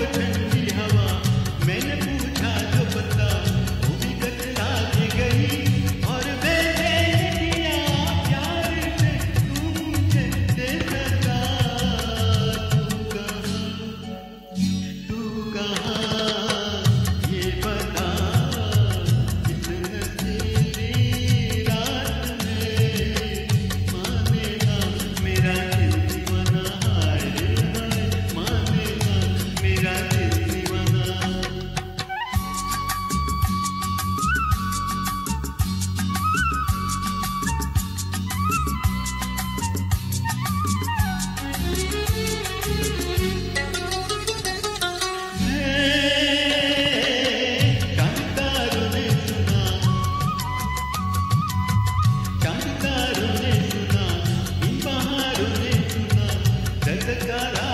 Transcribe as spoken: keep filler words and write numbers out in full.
ठंडी हवा, मैंने पूछा जो बता, वो भी कतरा के गई। और मैंने दिया प्यार से तू मुझे दे सका। तू कहाँ, तू कहाँ ये बता, इस नशीली रात में मानेगा मेरा दिल दीवाना। हाय हाय मानेगा मेरा दिल दीवाना। कांतारों ने सुना, कांतारों ने सुना, इन बहारों ने सुना, दर्द का